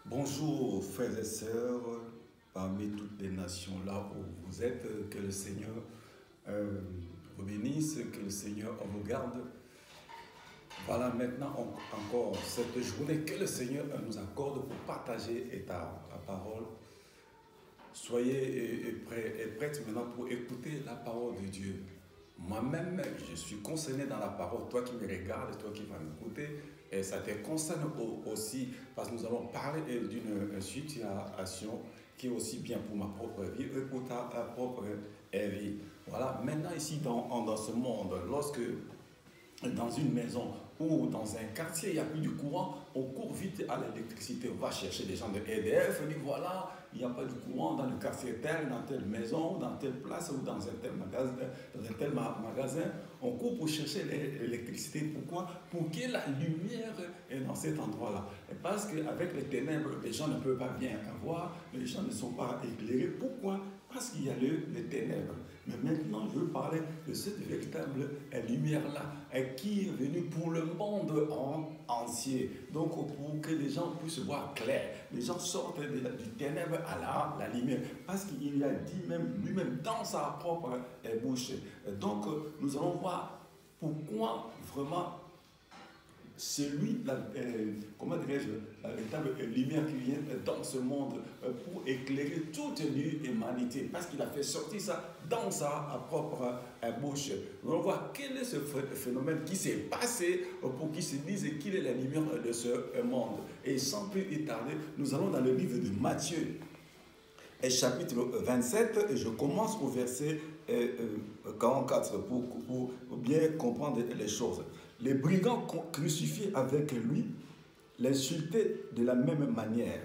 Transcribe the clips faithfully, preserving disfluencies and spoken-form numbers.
Bonjour frères et sœurs, parmi toutes les nations là où vous êtes, que le Seigneur euh, vous bénisse, que le Seigneur vous garde. Voilà maintenant on, encore cette journée que le Seigneur nous accorde pour partager et ta, ta parole. Soyez prêts et prêtes maintenant pour écouter la parole de Dieu. Moi-même, je suis concerné dans la parole. Toi qui me regardes, toi qui vas m'écouter, et ça te concerne aussi parce que nous allons parler d'une situation qui est aussi bien pour ma propre vie et pour ta propre vie. Voilà, maintenant ici dans, dans ce monde, lorsque dans une maison ou dans un quartier, il n'y a plus de courant, on court vite à l'électricité. On va chercher des gens de E D F, on dit voilà, il n'y a pas de courant dans le quartier tel, dans telle maison, dans telle place ou dans un tel magasin. Dans un tel magasin. On court pour chercher l'électricité. Pourquoi? Pour qu'il y ait la lumière dans cet endroit-là. Parce qu'avec les ténèbres, les gens ne peuvent pas bien voir, les gens ne sont pas éclairés. Pourquoi? Parce qu'il y a le, les ténèbres. Mais maintenant, je veux parler de cette véritable lumière-là qui est venue pour le monde en, entier. Donc, pour que les gens puissent voir clair. Les gens sortent de, du ténèbre à la, la lumière. Parce qu'il a dit même lui-même dans sa propre bouche. Donc, nous allons voir pourquoi vraiment c'est lui, la, euh, comment dirais-je, la véritable lumière qui vient dans ce monde euh, pour éclairer toute l'humanité, parce qu'il a fait sortir ça dans sa propre euh, bouche. On va voir quel est ce phénomène qui s'est passé euh, pour qu'il se dise qu'il est la lumière de ce euh, monde. Et sans plus y tarder, nous allons dans le livre de Matthieu, et chapitre vingt-sept, et je commence au verset euh, euh, quarante-quatre pour, pour, pour bien comprendre les choses. Les brigands crucifiés avec lui l'insultaient de la même manière.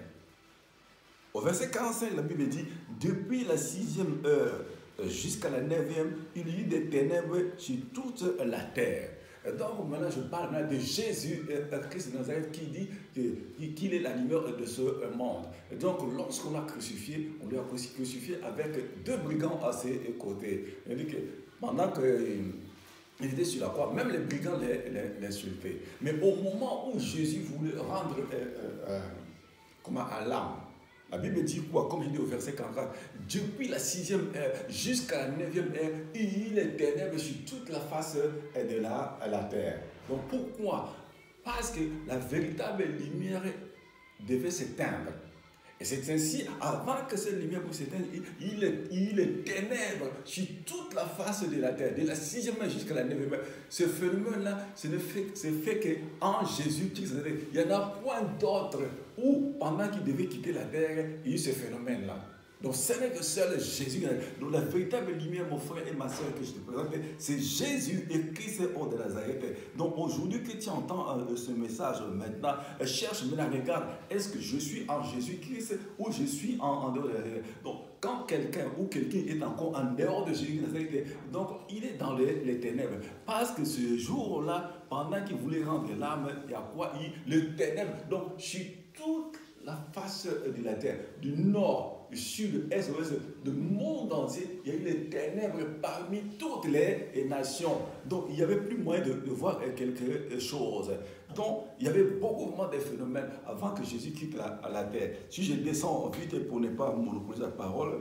Au verset quarante-cinq, la Bible dit « Depuis la sixième heure jusqu'à la neuvième, il y eut des ténèbres sur toute la terre. » Donc maintenant, je parle maintenant de Jésus, Christ de Nazareth, qui dit qu'il est la lumière de ce monde. Donc lorsqu'on l'a crucifié, on lui a crucifié avec deux brigands à ses côtés. Il dit que pendant que il était sur la croix, même les brigands l'insultaient. Mais au moment où Jésus voulait rendre euh, euh, comment, à l'âme, la Bible dit quoi? Comme je dis au verset quarante-quatre, depuis la sixième heure jusqu'à la neuvième heure, il est ténèbres sur toute la face de la, la terre. Donc pourquoi? Parce que la véritable lumière devait s'éteindre. Et c'est ainsi, avant que cette lumière puisse s'éteindre, il est, il est ténèbres sur toute la face de la terre, de la sixième heure jusqu'à la neuvième heure. Ce phénomène-là, c'est fait, fait qu'en Jésus-Christ, il n'y en a point d'autre où, pendant qu'il devait quitter la terre, il y a eu ce phénomène-là. Donc, ce n'est que seul Jésus. Donc, la véritable lumière, mon frère et ma soeur, que je te présente, c'est Jésus et Christ de Nazareth. Donc, aujourd'hui, que tu entends euh, ce message maintenant, euh, cherche, maintenant, regarde, est-ce que je suis en Jésus-Christ ou je suis en, en dehors de Nazareth? Donc, quand quelqu'un ou quelqu'un est encore en dehors de Jésus de Nazareth, donc, il est dans les, les ténèbres. Parce que ce jour-là, pendant qu'il voulait rendre l'âme, il y a quoi? Il, le ténèbre. Donc, je suis toute la face de la terre, du nord, du sud, de l'est, de l'ouest, du monde entier, il y a eu les ténèbres parmi toutes les nations. Donc, il n'y avait plus moyen de, de voir quelque chose. Donc, il y avait beaucoup de phénomènes avant que Jésus quitte la, la terre. Si je descends vite pour ne pas monopoliser la parole,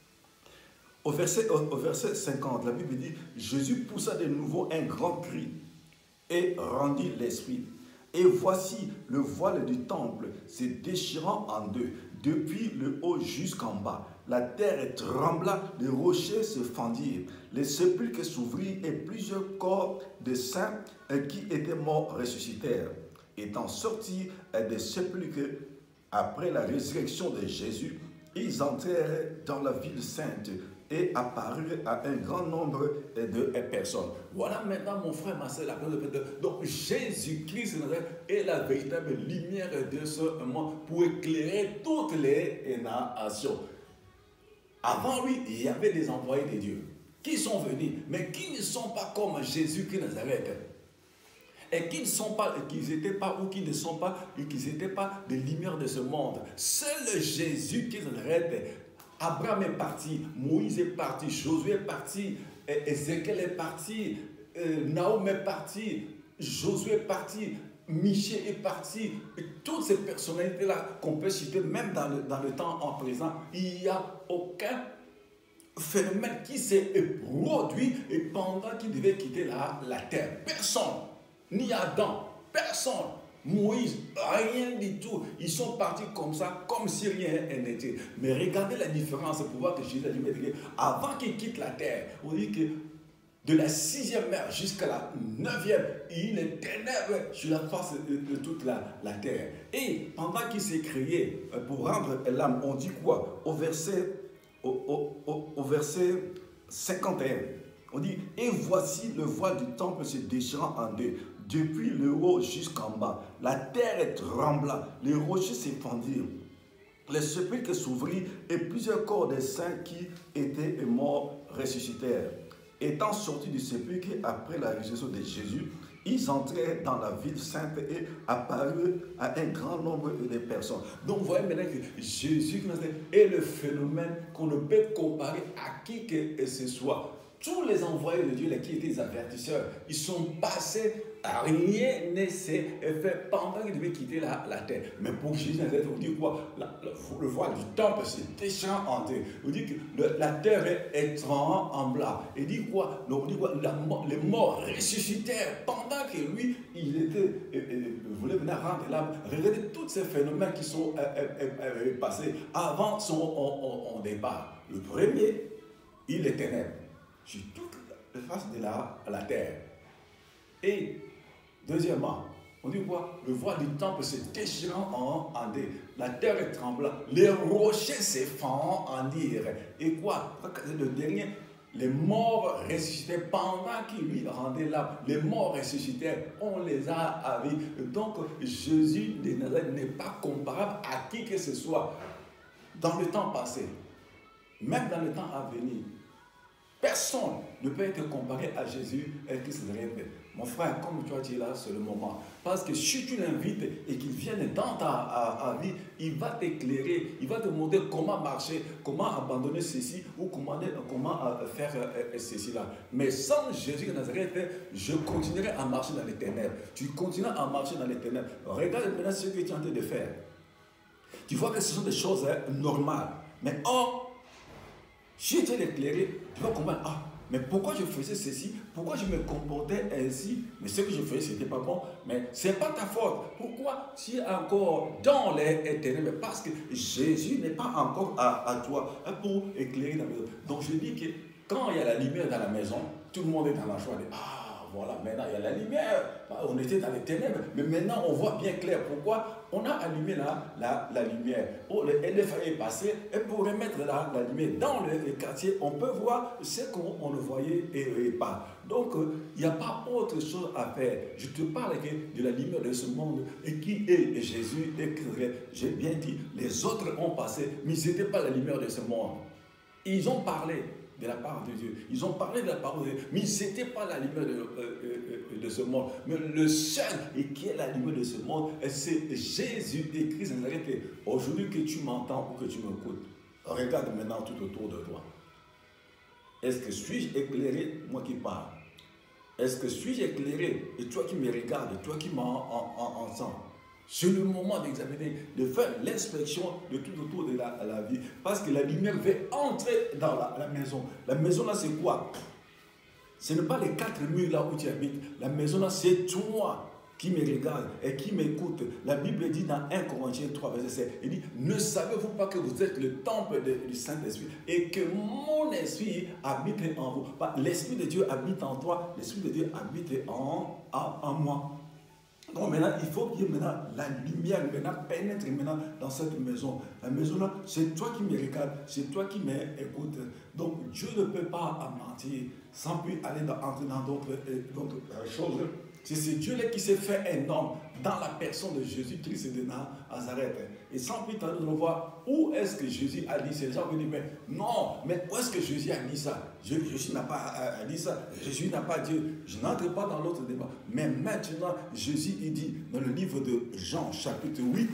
au verset, au, au verset cinquante, la Bible dit « Jésus poussa de nouveau un grand cri et rendit l'esprit. Et voici le voile du temple se déchirant en deux, depuis le haut jusqu'en bas. La terre trembla, les rochers se fendirent, les sépulcres s'ouvrirent et plusieurs corps de saints qui étaient morts ressuscitèrent. Étant sortis des sépulcres après la résurrection de Jésus, ils entrèrent dans la ville sainte et apparurent à un grand nombre de personnes. Voilà maintenant, mon frère, ma soeur, la parole de Dieu. Donc, Jésus-Christ est la véritable lumière de ce monde pour éclairer toutes les nations. Avant lui, il y avait des envoyés de Dieu qui sont venus, mais qui ne sont pas comme Jésus-Christ de Nazareth. Et qui ne sont pas, qu'ils n'étaient pas, ou qui ne sont pas, et qu'ils n'étaient pas des lumières de ce monde. Seul Jésus-Christ de Nazareth. Abraham est parti, Moïse est parti, Josué est parti, Ézéchiel est parti, euh, Naoum est parti, Josué est parti, Michel est parti. Et toutes ces personnalités-là qu'on peut citer, même dans le, dans le temps en présent, il n'y a aucun phénomène qui s'est produit et pendant qu'il devait quitter la, la terre. Personne, ni Adam, personne, Moïse, rien du tout. Ils sont partis comme ça, comme si rien n'était. Mais regardez la différence pour voir que Jésus a dit, avant qu'il quitte la terre, on dit que de la sixième mer jusqu'à la neuvième, il est ténèbres sur la face de, de toute la, la terre. Et pendant qu'il s'est créé pour rendre l'âme, on dit quoi? Au verset, au, au, au, au verset cinquante et un, on dit, et voici le voile du temple se déchirant en deux, depuis le haut jusqu'en bas. La terre trembla, les rochers s'effandirent, les sépulcres s'ouvrirent et plusieurs corps des saints qui étaient morts ressuscitèrent. Étant sortis du sépulcre après la résurrection de Jésus, ils entrèrent dans la ville sainte et apparurent à un grand nombre de personnes. Donc vous voyez maintenant que Jésus est le phénomène qu'on ne peut comparer à qui que ce soit. Tous les envoyés de Dieu, qui étaient les avertisseurs, ils sont passés, rien ne s'est fait pendant qu'ils devaient quitter la, la terre. Mais pour Jésus, vous dit quoi? La, le, le voile du temple s'est déchirant en deux. Vous dit que le, la terre est tremblante. Et dit quoi? Donc, dit quoi? La, les morts ressuscitèrent pendant que lui, il était, euh, euh, voulait venir rendre l'âme. Regardez tous ces phénomènes qui sont euh, euh, euh, passés avant son on, on, on départ. Le premier, il est ténèbres sur toute la face de la, la terre. Et deuxièmement, on dit quoi? Le voile du temple se déchirant en, en deux. La terre est tremblante. Les rochers s'effandirent. Et quoi? Le dernier, les morts ressuscitaient pendant qu'il lui rendait l'âme. Les morts ressuscitaient, on les a avis. Donc Jésus de Nazareth n'est pas comparable à qui que ce soit dans le temps passé, même dans le temps à venir. Personne ne peut être comparé à Jésus et Christ de Nazareth. Mon frère, comme tu as dit là, c'est le moment. Parce que si tu l'invites et qu'il vienne dans ta à, à vie, il va t'éclairer, il va te montrer comment marcher, comment abandonner ceci ou comment, comment faire ceci là. Mais sans Jésus de Nazareth, je continuerai à marcher dans les ténèbres. Tu continues à marcher dans les ténèbres. Regarde maintenant ce que tu es en train de faire. Tu vois que ce sont des choses normales. Mais or, si tu es éclairé, tu vas comprendre, ah, mais pourquoi je faisais ceci? Pourquoi je me comportais ainsi? Mais ce que je faisais, ce n'était pas bon. Mais ce n'est pas ta faute. Pourquoi tu es encore dans les ténèbres? Parce que Jésus n'est pas encore à, à toi pour éclairer la maison. Donc je dis que quand il y a la lumière dans la maison, tout le monde est dans la joie de, ah, voilà, maintenant il y a la lumière. On était dans les ténèbres, mais maintenant on voit bien clair. Pourquoi? On a allumé la, la, la lumière. Oh, le L F A est passé, et pour remettre la, la lumière dans le, le quartier, on peut voir ce qu'on ne voyait et, et pas. Donc, il euh, n'y a pas autre chose à faire. Je te parle de la lumière de ce monde, et qui est Jésus et Christ. J'ai bien dit, les autres ont passé, mais ce n'était pas la lumière de ce monde. Ils ont parlé de la part de Dieu. Ils ont parlé de la parole de Dieu, mais ce n'était pas la lumière de, euh, euh, de ce monde. Mais le seul et qui est la lumière de ce monde, c'est Jésus et Christ. Aujourd'hui que tu m'entends ou que tu m'écoutes, regarde maintenant tout autour de toi. Est-ce que suis-je éclairé, moi qui parle? Est-ce que suis-je éclairé? Et toi qui me regardes, toi qui m'entends, c'est le moment d'examiner, de faire l'inspection de tout autour de la, la vie. Parce que la lumière va entrer dans la, la maison. La maison là, c'est quoi? Ce n'est pas les quatre murs là où tu habites. La maison là, c'est toi qui me regarde et qui m'écoute. La Bible dit dans un Corinthiens trois, verset sept, il dit, ne savez-vous pas que vous êtes le temple de, du Saint-Esprit et que mon esprit habite en vous? L'Esprit de Dieu habite en toi, l'Esprit de Dieu habite en, en, en moi. Donc maintenant, il faut que maintenant, la lumière maintenant, pénètre maintenant dans cette maison. La maison là, c'est toi qui me regardes, c'est toi qui m'écoutes. Donc Dieu ne peut pas mentir sans plus aller dans, entrer dans d'autres choses. C'est ce Dieu-là qui s'est fait un homme dans la personne de Jésus-Christ de Nazareth. Et sans plus tarder, nous voir où est-ce que Jésus a dit. Ces gens qui disent, mais non, mais où est-ce que Jésus a dit ça? Jésus n'a pas dit ça. Jésus n'a pas dit. Je n'entre pas dans l'autre débat. Mais maintenant, Jésus, il dit dans le livre de Jean, chapitre huit,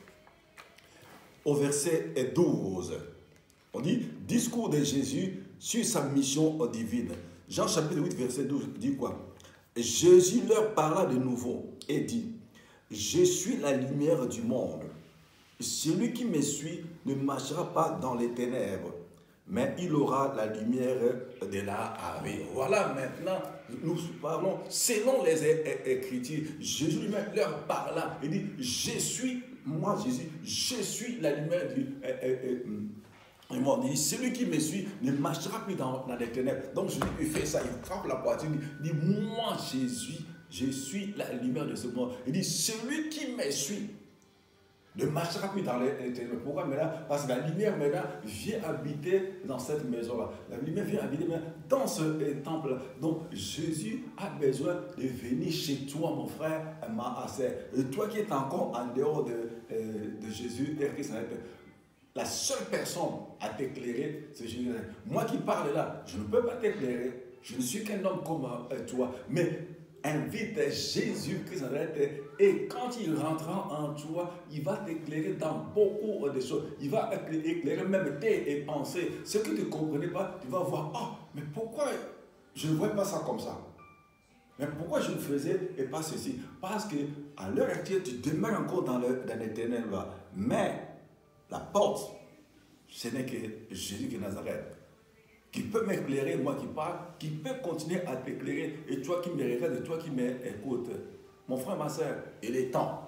au verset douze. On dit, discours de Jésus sur sa mission divine. Jean chapitre huit, verset douze, dit quoi? Jésus leur parla de nouveau et dit, je suis la lumière du monde. Celui qui me suit ne marchera pas dans les ténèbres, mais il aura la lumière de la vie. Voilà, maintenant, nous parlons selon les Écritures. Jésus lui-même leur parla. Il dit, je suis, moi Jésus, je suis la lumière du monde. Il dit, celui qui me suit ne marchera plus dans, dans les ténèbres. Donc Jésus il fait ça, il frappe la poitrine, il dit, moi Jésus, je suis la lumière de ce monde. Il dit, celui qui me suit ne marchera plus dans les ténèbres. Pourquoi maintenant? Parce que la lumière maintenant vient habiter dans cette maison-là. La lumière vient habiter maintenant dans ce temple-là. Donc Jésus a besoin de venir chez toi, mon frère, ma sœur. Et toi qui es encore en dehors de, de Jésus et Christ, la seule personne à t'éclairer, c'est Jésus. Moi qui parle là, je ne peux pas t'éclairer. Je ne suis qu'un homme comme toi. Mais invite Jésus-Christ en Nazareth et quand il rentrera en toi, il va t'éclairer dans beaucoup de choses. Il va éclairer même tes pensées. Ce que tu ne comprenais pas, tu vas voir, oh, mais pourquoi je ne vois pas ça comme ça? Mais pourquoi je le faisais et pas ceci? Parce qu'à l'heure actuelle, tu demeures encore dans, le, dans les ténèbres. Mais la porte, ce n'est que Jésus de Nazareth, qui peut m'éclairer, moi qui parle, qui peut continuer à t'éclairer, et toi qui me regardes, et toi qui m'écoutes. Mon frère, ma soeur, il est temps.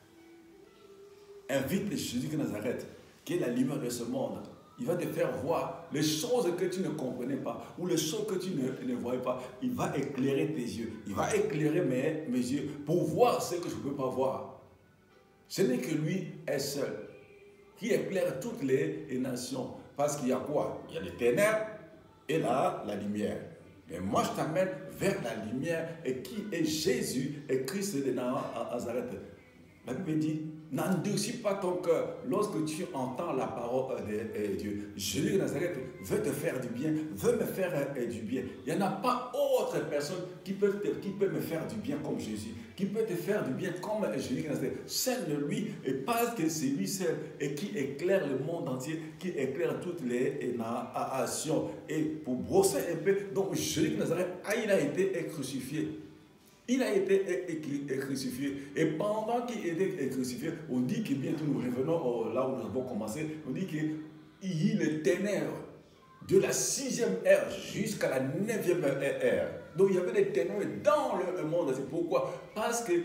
Invite Jésus de Nazareth, qui est la lumière de ce monde. Il va te faire voir les choses que tu ne comprenais pas, ou les choses que tu ne, ne voyais pas. Il va éclairer tes yeux. Il va éclairer mes, mes yeux pour voir ce que je ne peux pas voir. Ce n'est que lui est seul qui éclaire toutes les, les nations. Parce qu'il y a quoi? Il y a les ténèbres et là, la lumière. Mais moi, je t'amène vers la lumière et qui est Jésus et Christ de Nazareth. La Bible dit, n'endurcis pas ton cœur lorsque tu entends la parole de Dieu. Jésus de Nazareth veut te faire du bien, veut me faire du bien. Il n'y en a pas autre personne qui peut, te, qui peut me faire du bien comme Jésus, qui peut te faire du bien comme Jésus de Nazareth. Seul de lui, et parce que c'est lui seul et qui éclaire le monde entier, qui éclaire toutes les nations. Et pour brosser un peu, donc Jésus de Nazareth, il a été crucifié. Il a été crucifié. Et pendant qu'il était crucifié, on dit que bientôt nous revenons là où nous avons commencé. On dit qu'il y a le ténèbres de la sixième ère jusqu'à la neuvième ère. Donc il y avait des ténèbres dans le monde. C'est pourquoi? Parce que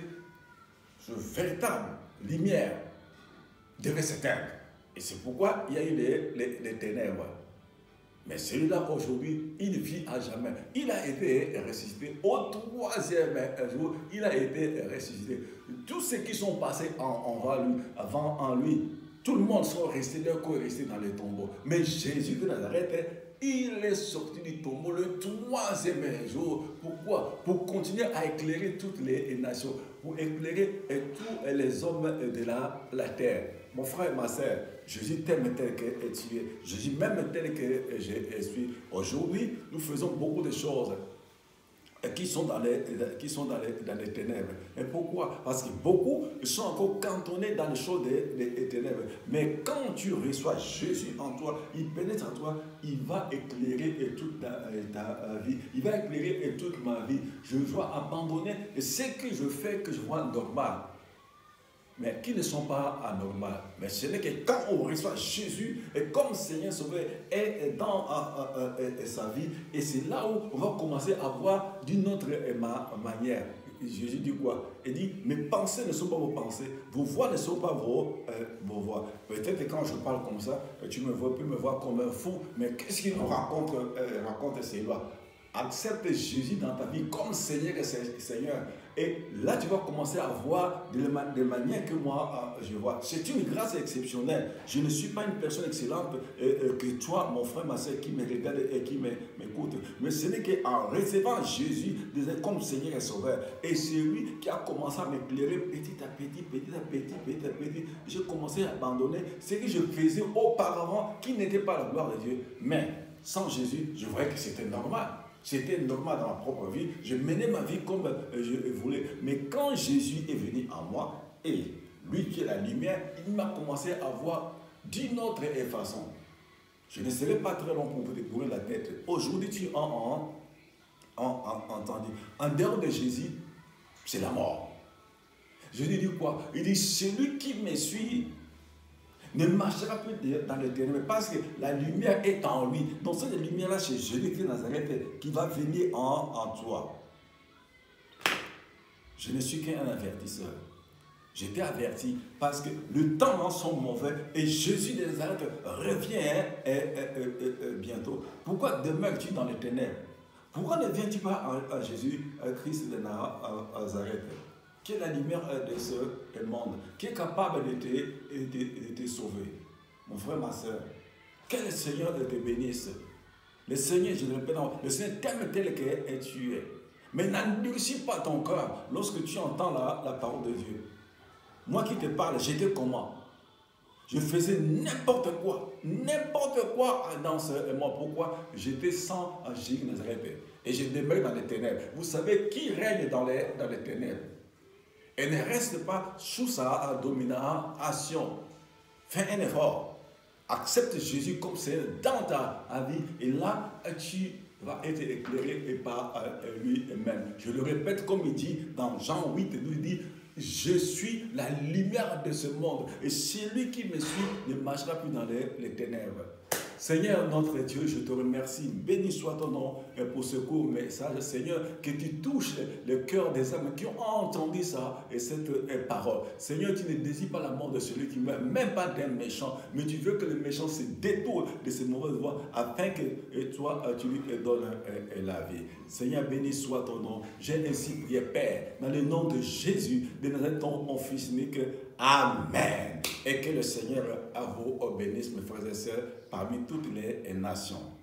ce véritable lumière devait s'éteindre. Et c'est pourquoi il y a eu les, les, les ténèbres. Mais celui-là, aujourd'hui, il vit à jamais. Il a été ressuscité. Au troisième jour, il a été ressuscité. Tous ceux qui sont passés en, en lui, avant en lui, tout le monde sont restés, leur corps est resté dans les tombeaux. Mais Jésus de Nazareth, il est sorti du tombeau le troisième jour. Pourquoi? Pour continuer à éclairer toutes les nations, pour éclairer tous les hommes de la, la terre. Mon frère et ma soeur, Jésus t'aime tel que tu es. Jésus m'aime tel que je suis. Aujourd'hui, nous faisons beaucoup de choses qui sont dans les, qui sont dans les, dans les ténèbres. Et pourquoi? Parce que beaucoup sont encore cantonnés dans les choses des, des ténèbres. Mais quand tu reçois Jésus en toi, il pénètre en toi, il va éclairer toute ta, ta vie. Il va éclairer toute ma vie. Je dois abandonner ce que je fais que je vois normal, mais qui ne sont pas anormales. Mais ce n'est que quand on reçoit Jésus et comme Seigneur Sauveur est dans euh, euh, euh, sa vie, et c'est là où on va commencer à voir d'une autre manière. Jésus dit quoi? Il dit, mes pensées ne sont pas vos pensées, vos voix ne sont pas vos, euh, vos voix. Peut-être que quand je parle comme ça, tu me vois, peux me voir comme un fou, mais qu'est-ce qu'il nous raconte, euh, raconte ces lois? Accepte Jésus dans ta vie comme Seigneur et Seigneur. Et là, tu vas commencer à voir de la manière que moi, je vois. C'est une grâce exceptionnelle. Je ne suis pas une personne excellente euh, que toi, mon frère, ma soeur, qui me regarde et qui m'écoute. Mais ce n'est qu'en recevant Jésus comme Seigneur et Sauveur. Et c'est lui qui a commencé à m'éclairer petit à petit, petit à petit, petit à petit. J'ai commencé à abandonner ce que je faisais auparavant qui n'était pas la gloire de Dieu. Mais sans Jésus, je voyais que c'était normal. C'était normal dans ma propre vie. Je menais ma vie comme je voulais. Mais quand Jésus est venu en moi, et lui qui est la lumière, il m'a commencé à voir d'une autre façon. Je ne serai pas très long pour vous découvrir la tête. Aujourd'hui, tu as en, en, en, entendu. En dehors de Jésus, c'est la mort. Jésus dit quoi? Il dit, celui qui me suit ne marchera plus dans les ténèbres parce que la lumière est en lui. Donc cette lumière-là, c'est Jésus-Christ de Nazareth qui va venir en, en toi. Je ne suis qu'un avertisseur. J'étais averti parce que le temps sont mauvais et Jésus de Nazareth revient hein, et, et, et, et, bientôt. Pourquoi demeures-tu dans les ténèbres? Pourquoi ne viens-tu pas à, à Jésus, à Christ de Nazareth, qui est la lumière de ce monde, qui est capable de te, de, de te sauver? Mon frère, ma soeur, que le Seigneur te bénisse. Le Seigneur, je le répète, le Seigneur t'aime tel que tu es. Mais n'endurcis pas ton cœur lorsque tu entends la, la parole de Dieu. Moi qui te parle, j'étais comment? Je faisais n'importe quoi, n'importe quoi dans ce monde. Pourquoi? J'étais sans Jésus de Nazareth. Et je demeurais dans les ténèbres. Vous savez qui règne dans les, dans les ténèbres? Et ne reste pas sous sa domination. Fais un effort. Accepte Jésus comme c'est dans ta vie. Et là, tu vas être éclairé par lui-même. Je le répète comme il dit dans Jean huit, il dit, je suis la lumière de ce monde. Et celui qui me suit ne marchera plus dans les, les ténèbres. Seigneur notre Dieu, je te remercie. Béni soit ton nom pour ce court message. Seigneur, que tu touches le cœur des hommes qui ont entendu ça et cette parole. Seigneur, tu ne désires pas la mort de celui qui meurt, même pas d'un méchant, mais tu veux que le méchant se détourne de ses mauvaises voies afin que toi, tu lui donnes la vie. Seigneur, béni soit ton nom. J'ai ainsi prié, Père, dans le nom de Jésus, de Nazareth, ton fils unique. Amen. Et que le Seigneur à vous bénisse, mes frères et sœurs, parmi toutes les nations.